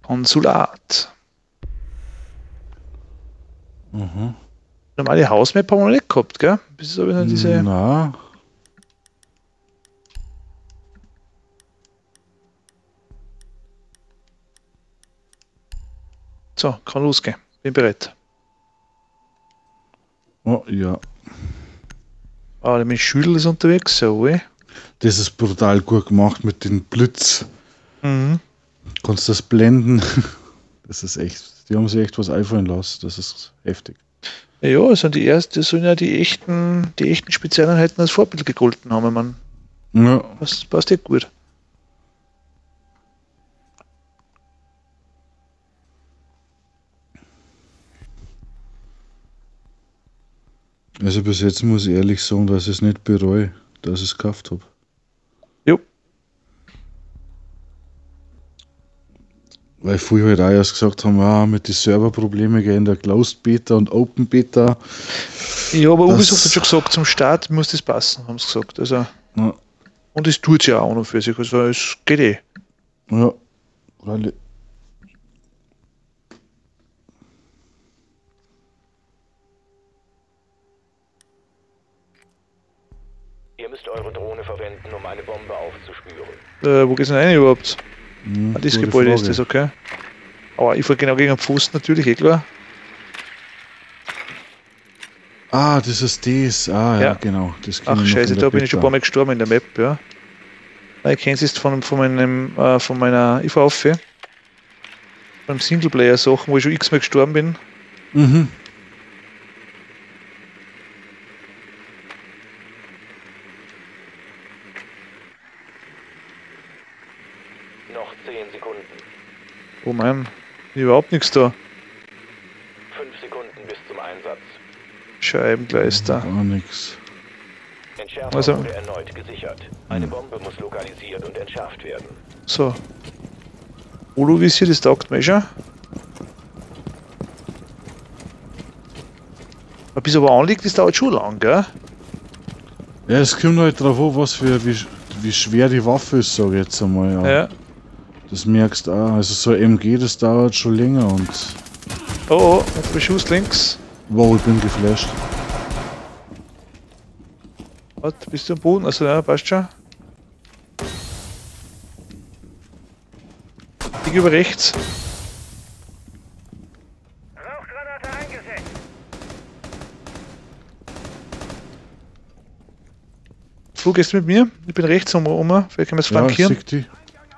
Konsulat. Mhm. Normale Hausmap haben wir noch nicht gehabt, gell? Bis habe ich noch diese. Na. So, kann losgehen. Bin bereit. Oh ja. Ah, der Schüttel ist unterwegs, jawohl. Das ist brutal gut gemacht mit den Blitz. Mhm. Kannst das blenden. Das ist echt. Die haben sich echt was einfallen lassen. Das ist heftig. Ja, also das sollen ja die echten Spezialeinheiten als Vorbild gegolten haben, man. Ja. Passt ja gut. Also bis jetzt muss ich ehrlich sagen, dass ich es nicht bereue, dass ich es gekauft habe. Jo. Weil früher halt auch erst gesagt haben, mit den Serverproblemen in der Closed Beta und Open Beta. Ja, aber Ubisoft hat schon gesagt, zum Start muss das passen, haben sie gesagt. Also, Ja. und es tut ja auch noch für sich, also es geht eh. Ja. Weil Ihr müsst eure Drohne verwenden, um eine Bombe aufzuspüren. Wo geht's denn rein überhaupt? das Das Gebäude ist das, okay. Aber ich fahre genau gegen den Pfosten, natürlich, eh klar. das ist das. Ja, genau. Das Ach scheiße, da bin ich schon ein paar Mal gestorben in der Map, ja. Ich kenne es jetzt von meiner IV, beim Singleplayer-Sachen, wo ich schon x-mal gestorben bin. Mhm. Noch 10 Sekunden. Oh Mann, überhaupt nichts da. 5 Sekunden bis zum Einsatz. Scheibenkleister. Gar nichts. Entschärfer Also- wurde erneut gesichert. Eine Bombe muss lokalisiert und entschärft werden. So. Holo-Visier, das taugt mir schon. Bis aber anliegt, das dauert schon lang, gell? Ja, es kommt halt drauf an, wie schwer die Waffe ist, sage ich jetzt einmal. Ja. Das merkst du auch. Also so ein MG, das dauert schon länger und. Oh, Beschuss links. Wow, ich bin geflasht. Warte, bist du am Boden? Also ja, passt schon. Ich über rechts. Rauchgranate eingesetzt. Flug ist mit mir. Ich bin rechts um. Vielleicht können wir es Ja, flankieren. sieg die.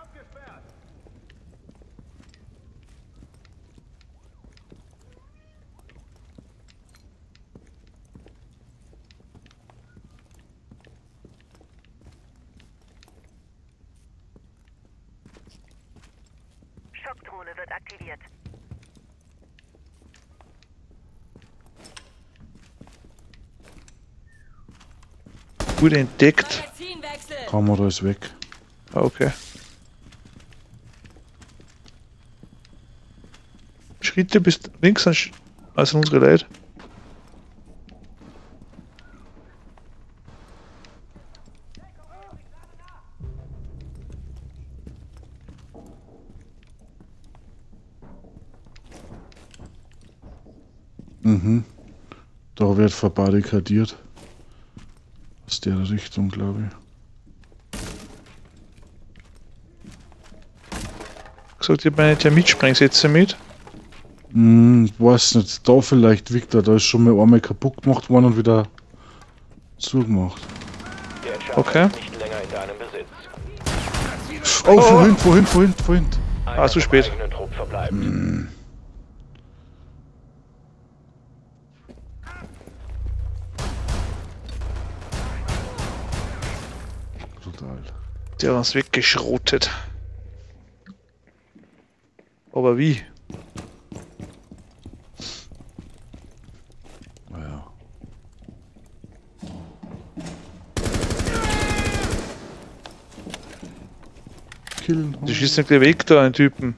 Schockdrohne wird aktiviert. Gut entdeckt. Kamera ist weg. Ah, okay. Schritte bis links als unsere Leute. Mhm. Da wird verbarrikadiert. Aus der Richtung, glaube ich. Gesagt, ich habe meine Thermitsprengsätze mit. Weiß nicht, da vielleicht, Victor, da ist schon mal einmal kaputt gemacht worden und wieder zugemacht. Der Entschärfer Okay. ist nicht länger in deinem Besitz. Oh, vorhin. Einer zu vom spät. eigenen Trupp verbleibt. Brutal. Der hat uns weggeschrotet. Aber wie? Naja. Killen. Du schießt nicht gleich weg da, einen Typen.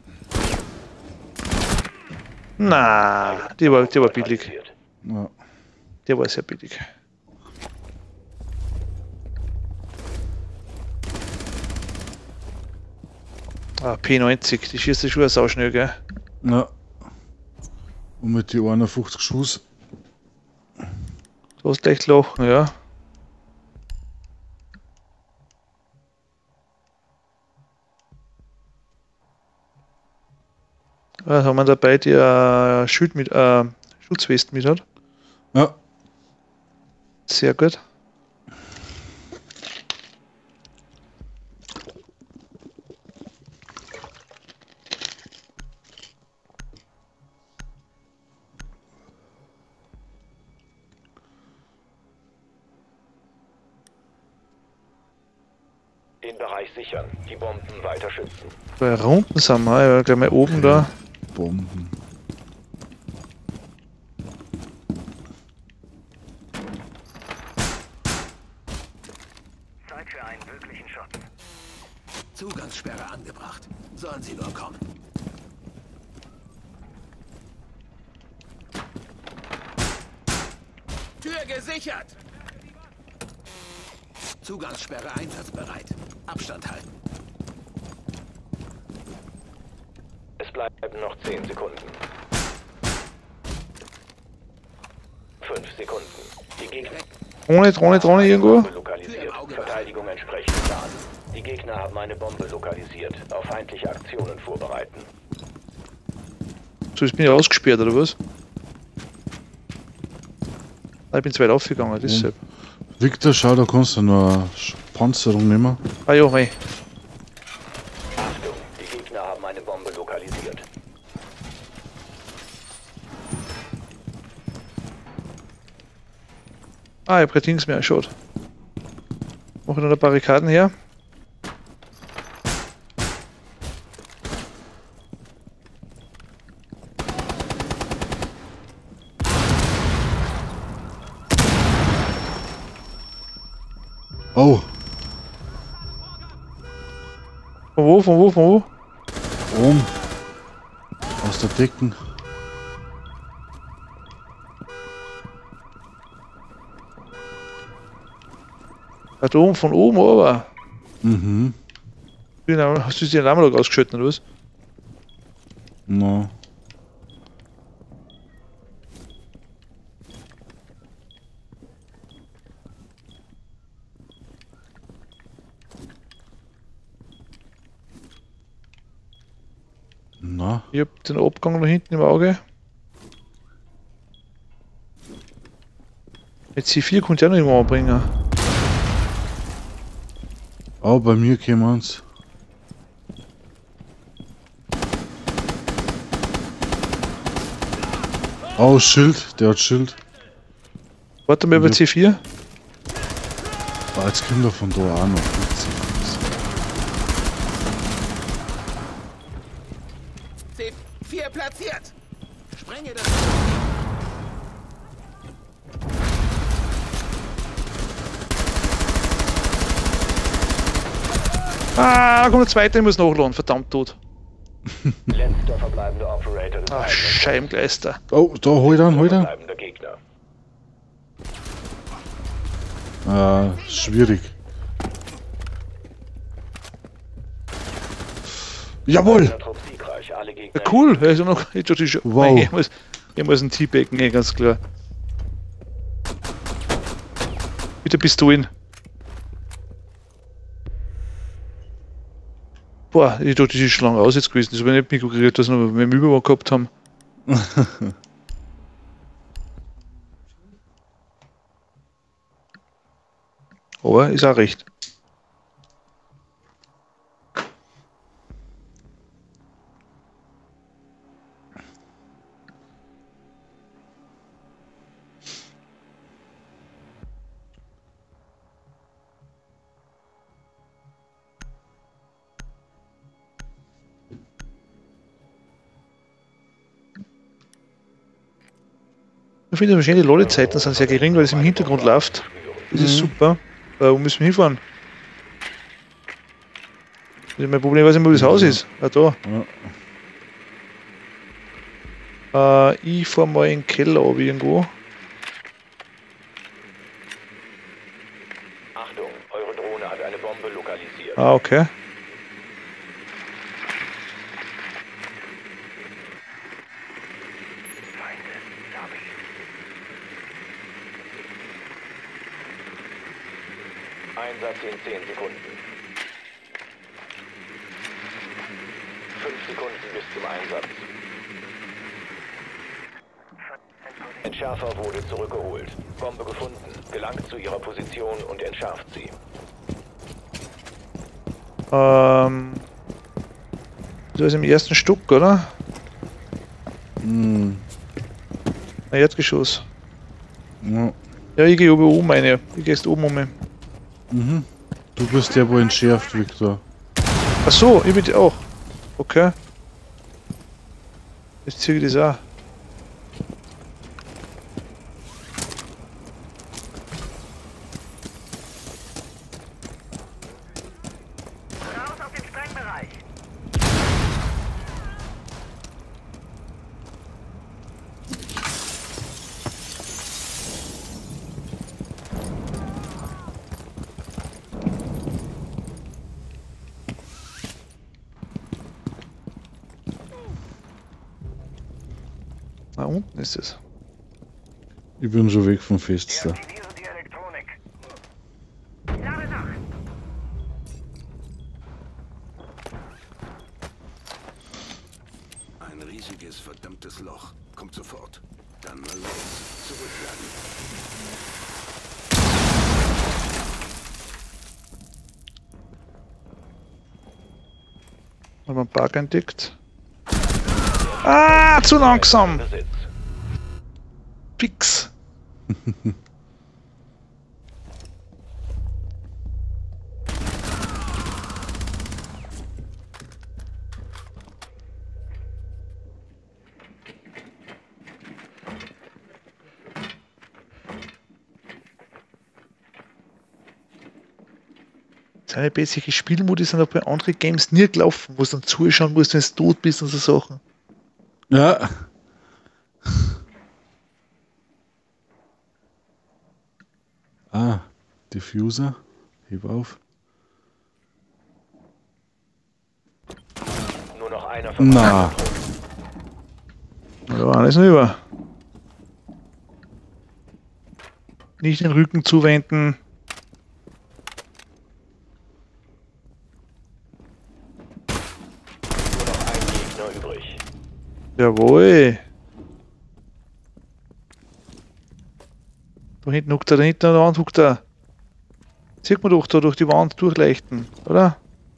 Na, der war billig. Neutralisiert. Ja. Der war sehr billig. Ah, P90, die schießt die Schuhe sau schnell, gell? Ja. Und mit die 51 Schuss. Du hast echt lachen, ja. Was haben wir dabei, die Schutzwest mit hat? Ja. Sehr gut. Den Bereich sichern. Die Bomben weiter schützen. Bei Runden sind wir, ja, gleich mal oben da. Bomben. Zeit für einen möglichen Shot. Zugangssperre angebracht. Sollen sie nur kommen. Tür gesichert! Zugangssperre einsatzbereit. Abstand halten. Es bleiben noch 10 Sekunden. 5 Sekunden. Die Gegner Drohne irgendwo. lokalisiert. Verteidigung entsprechend Plan. Die Gegner haben eine Bombe lokalisiert. Auf feindliche Aktionen vorbereiten. So, jetzt bin ich ausgesperrt, oder was? Ah, ich bin zu weit aufgegangen, deshalb. Victor, schau, da kannst du noch eine Panzerung nehmen. Ah ja, mei. Achtung, die Gegner haben eine Bombe lokalisiert. Ah, ich hab grad links mehr geschaut. Mach ich noch eine Barrikaden her. Oh, Von wo, von wo, von wo? oben. Aus der Decken. Ah, da oben, von oben, aber. Mhm. Hast du dir den Namen ausgeschüttet, oder was? No. Na, Ich hab den Abgang da hinten im Auge. Mit C4 konnte ich auch noch irgendwann bringen. oh, bei mir kämen's. Oh, Schild, der hat Schild. Warte mal über Ja. C4. Ah, jetzt kommt er von da auch noch. C4 platziert! Sprenge das... Ah, kommt der zweite, ich muss nachladen, verdammt tot. Letzter verbleibender Operator des Ah, eigenen Scheibengleister. Oh, da, hol an, hol an. verbleibender Gegner. Ah, schwierig. Jawohl! Der Trupp siegreich. Alle Gegner. Ja, cool, also noch. Ich Wow. Ich muss ein T-Backen, ganz klar. Bitte Pistolen. Boah, ich dachte, das ist schon lange aus jetzt gewesen. Das habe ich nicht mitgekriegt, dass wir noch mit dem Überbau gehabt haben. Aber ist auch recht. Ich finde wahrscheinlich die Ladezeiten sind sehr gering, weil es im Hintergrund läuft. Das ist super. Wo müssen wir hinfahren? Das ist mein Problem, weiß nicht, wo das Haus ist. Ah, da. Ich fahr mal in den Keller ab irgendwo. Achtung, eure Drohne hat eine Bombe lokalisiert. Ah, okay. 10 Sekunden. 5 Sekunden bis zum Einsatz. Entschärfer wurde zurückgeholt. Bombe gefunden. Gelangt zu ihrer Position und entschärft sie. Du ist im ersten Stock, oder? Hm. Ein Erdgeschoss. Ja. Ja, ich gehe oben rein. Ich gehe oben um. Mhm. Du bist der, wo entschärft, Victor. Ach so, ich bin auch. Okay. Jetzt ziehe ich das auch. Raus aus dem Sprengbereich. Da unten ist es. Ich bin schon weg vom Fenster. Deaktiviere die Elektronik. Lade nach. Ein riesiges, verdammtes Loch. Kommt sofort. Dann mal los. Zurückladen. Haben wir einen Bug entdeckt. Ah, zu langsam! Besitz. Fix! Seine bessere Spielmodi sind auch bei anderen Games nie gelaufen, wo du dann zuschauen musst, wenn du tot bist und so Sachen. Ja. Ah, Diffuser. Heb auf. Nur noch einer von Na. Da war alles nur über. Nicht den Rücken zuwenden. Nur noch ein Gegner übrig. Jawohl. Da hinten huckt er, da hinten an der Wand huckt er. Sieht man doch da durch die Wand durchleuchten, oder?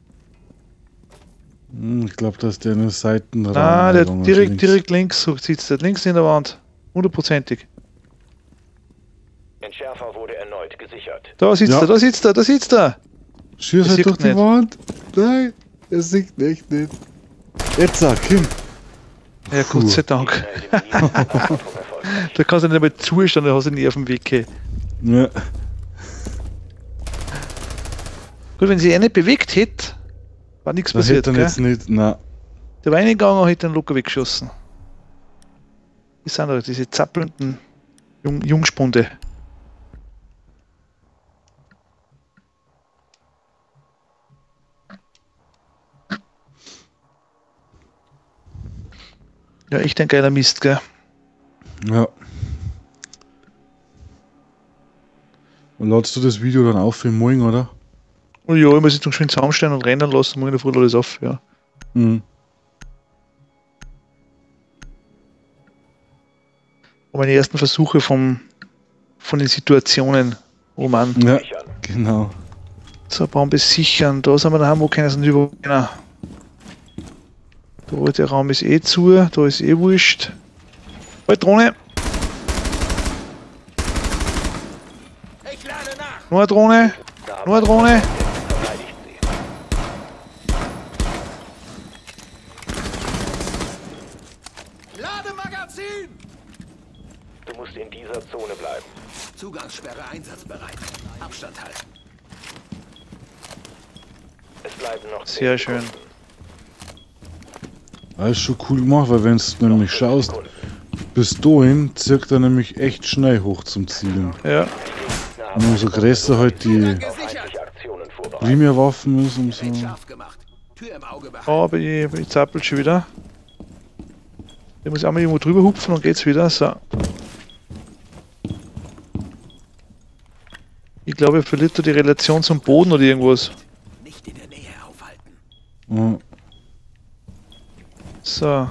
Ich glaube, dass der eine Seitenraum Nein, der links. direkt links sitzt der. Links in der Wand. 100%. Entschärfer wurde erneut gesichert. Da sitzt Ja. er, da sitzt er, da sitzt er. Schieß Er halt sieht durch die nicht. Wand. Nein, er sieht echt nicht. Jetzt sag, Kim. Ja, Gott sei Dank. Gegner eliminiert. Achtung, erfolgreich. Da kannst du nicht einmal zuschauen, da hast du nie auf dem Weg. Gut, Ja. wenn sie nicht bewegt hätte, war nichts Das passiert. hätte er Gell? jetzt nicht. Na. Der war reingegangen und hätte den locker weggeschossen. Das sind doch diese zappelnden Jungspunde. Ja, echt ein geiler Mist, gell? Ja. Und ladest du das Video dann auf für morgen, oder? Und ja, ich muss jetzt noch schön zusammenstellen und rennen lassen, morgen in der Früh lade ich es auf, ja. Mhm. Und meine ersten Versuche von den Situationen, oh Mann. Ja, Sichern. genau. So, Baum besichern, da sind wir daheim, wo keiner sind überall keiner. Da, der Raum ist eh zu, da ist eh wurscht. Halt, Drohne! Ich lade nach. Nur eine Drohne! Nur eine Drohne! Verteidigt sie. Lade Magazin. Du musst in dieser Zone bleiben. Zugangssperre einsatzbereit. Abstand halten. Es bleiben noch 10 Sehr schön. Sekunden. Das ist schon cool gemacht, weil wenn du nämlich Noch 5 schaust, Sekunden. bis dahin zirkt er nämlich echt schnell hoch zum Zielen. Ja, Gegner Und umso größer halt die Gesichert. feindliche Aktionen vorbereitet. Primärwaffen ist, umso. Gerät scharf gemacht. Tür im Auge behalten. aber ich zappelt schon wieder. Ich muss einmal irgendwo drüber hupfen und geht's wieder. So. Ich glaube, er verliert da die Relation zum Boden oder irgendwas. Nicht in der Nähe aufhalten. Ja. So.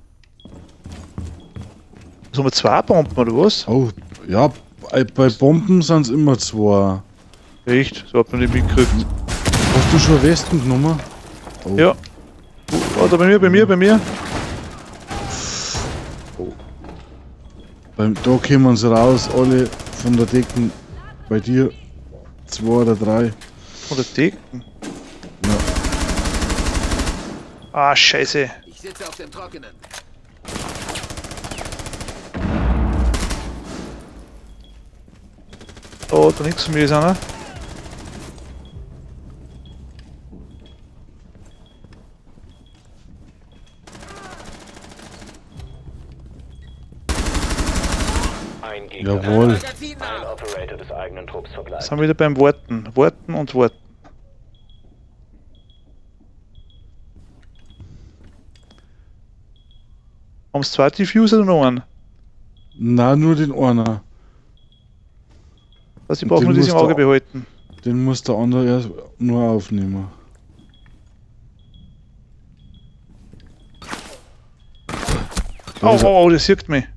So mit 2 Bomben oder was? Oh, ja, bei Bomben sind es immer 2. Echt? So hat man nicht mitgekriegt. Hast du schon Westen genommen? Oh. Ja. Oh, da bei mir. Da kommen sie raus, alle von der Decken. Bei dir 2 oder 3. Oder Decken. Ja. Ah, scheiße. Ich sitze auf dem Trockenen. Oh, da nichts von mir ist einer. Ein Gegner. Jawohl. Ein Operator des eigenen Trupps verbleibt. Sind wir wieder beim Warten. Warten und warten. Haben es 2 Diffuser oder noch einen? Na, nur den einer. Also ich Und brauche nur den das im musst Auge du- behalten. Den muss der andere erst nur aufnehmen. Oh, das sieht mich.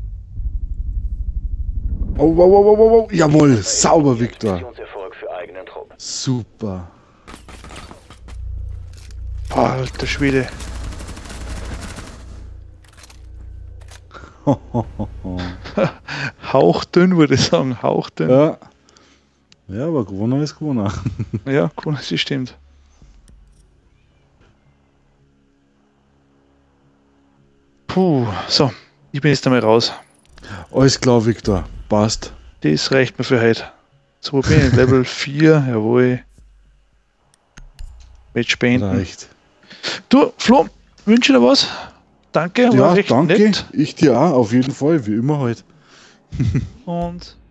Oh. Jawohl, sauber, Victor. Missionserfolg für eigenen Trupp. Super. Alter Schwede. Hauchdünn würde ich sagen, hauchdünn. Ja. Ja, aber gewonnen ist gewonnen. Ja, cool, das stimmt. Puh, so, ich bin jetzt einmal raus. Alles klar, Victor. Passt. Das reicht mir für heute. So bin ich, Level 4, jawohl. Match beenden. Reicht. Du, Flo, wünsche dir was. Danke, war Ja, recht danke. nett. Ich dir auch, auf jeden Fall, wie immer halt. Und